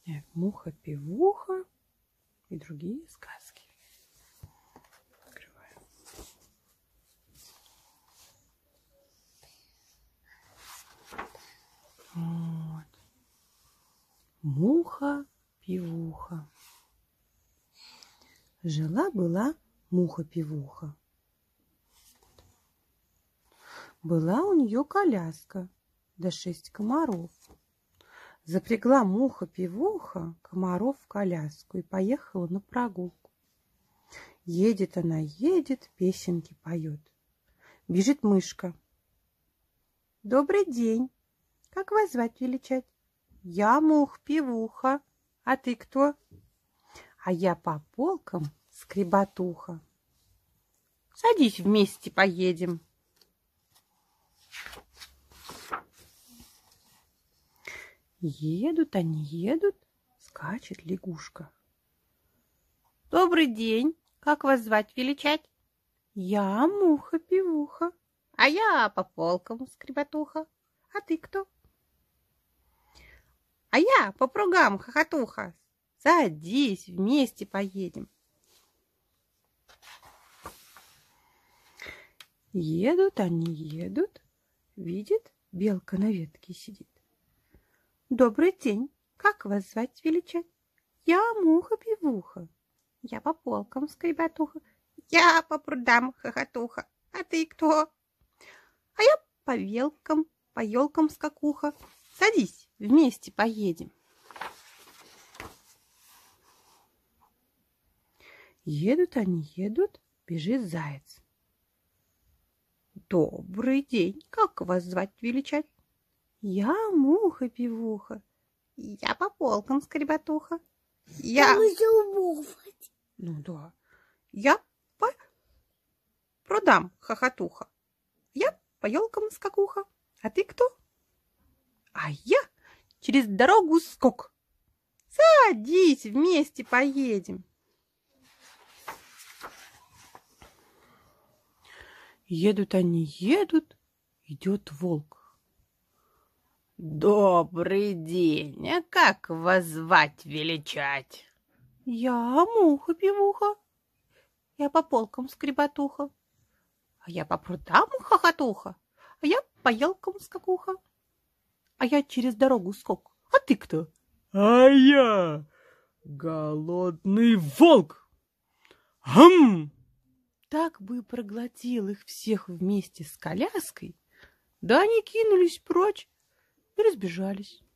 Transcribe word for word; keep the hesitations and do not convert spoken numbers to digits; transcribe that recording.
Муха-пивуха и другие сказки. Открываем. Вот. Муха-пивуха. Жила-была муха-пивуха. Была у нее коляска, да шесть комаров. Запрягла муха-пивуха комаров в коляску и поехала на прогулку. Едет она, едет, песенки поет. Бежит мышка. Добрый день. Как вас звать величать? Я мух-пивуха. А ты кто? А я по полкам скреботуха. Садись, вместе поедем. Едут они, едут, скачет лягушка. Добрый день. Как вас звать величать? Я муха-пивуха. А я по полкам скреботуха. А ты кто? А я по пругам хохотуха. Садись, вместе поедем. Едут они, едут, видит, белка на ветке сидит. Добрый день. Как вас звать величать? Я муха-пивуха. Я по полкам скреботуха. Я по прудам хохотуха. А ты кто? А я по велкам, по елкам скакуха. Садись, вместе поедем. Едут они, едут, бежит заяц. Добрый день. Как вас звать величать? Я муха-пивуха. Я по полкам скреботуха. Я... Ну да. Я по прудам хохотуха. Я по елкам скакуха. А ты кто? А я через дорогу скок. Садись, вместе поедем. Едут они, едут, идет волк. Добрый день. А как вас звать величать? Я муха-пивуха. Я по полкам скреботуха. А я по прудам хохотуха. А я по елкам скакуха. А я через дорогу скок. А ты кто? А я голодный волк. Гм! Так бы и проглотил их всех вместе с коляской, да они кинулись прочь и разбежались.